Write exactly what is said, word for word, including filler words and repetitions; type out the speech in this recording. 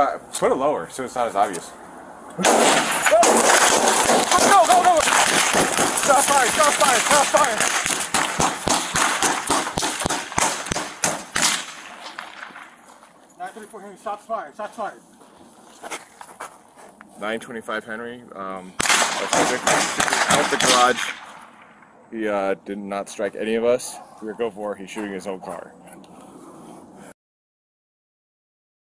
Uh, put it lower so it's not as obvious. Go, go, go! Stop fire, stop fire, stop fire! nine thirty-four Henry, shots fired, shots fired. nine twenty-five Henry, um, out the garage. He uh, did not strike any of us. We were go for, he's shooting his own car.